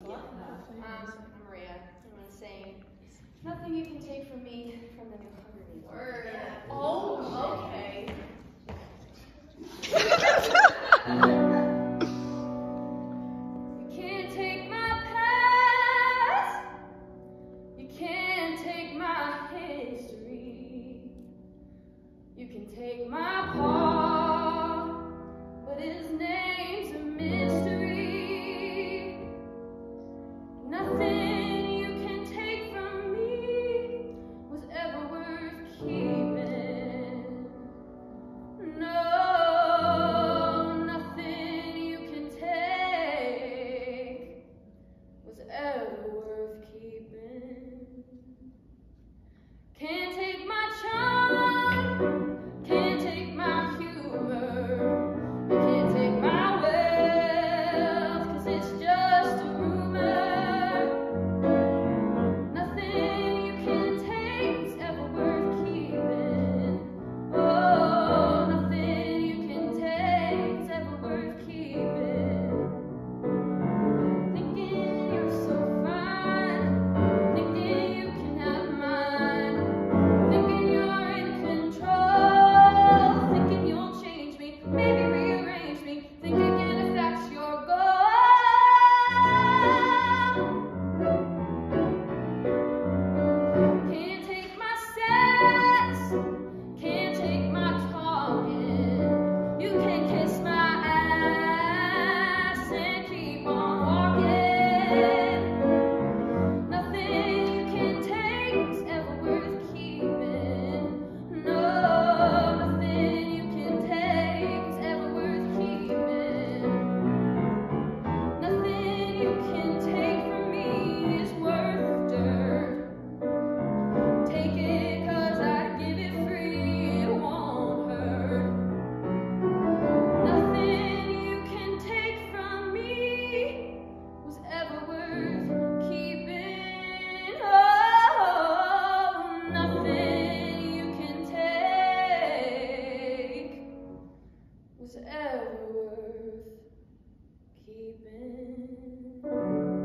Maria. I'm going to sing Nothing You Can Take From Me from the New Hunger Games. Word. Oh, okay. You can't take my past. You can't take my history. You can take my paw, but his name's a mystery. Nothing you can take from me was ever worth keeping. No, nothing you can take was ever worth keeping. Can't take my charm, can't take my humor, you can't take my wealth, 'cause it's just a rumor. Nothing you can take is ever worth keeping. Oh, nothing you can take is ever worth keeping. Thinking you're so fine, thinking you can have mine, thinking you're in control, thinking you'll change me, maybe rearrange me, think again if that's your goal. Can't take my sex, can't take my talking, you can kiss my ass and keep on walking. Nothing you can take is ever worth keeping. No, nothing you can take is ever worth keeping. Nothing you can take from me is worth dirt. Take it 'cause I give it free, it won't hurt. Nothing you can take from me was ever worth keeping. Oh, nothing you can take was ever worth keeping.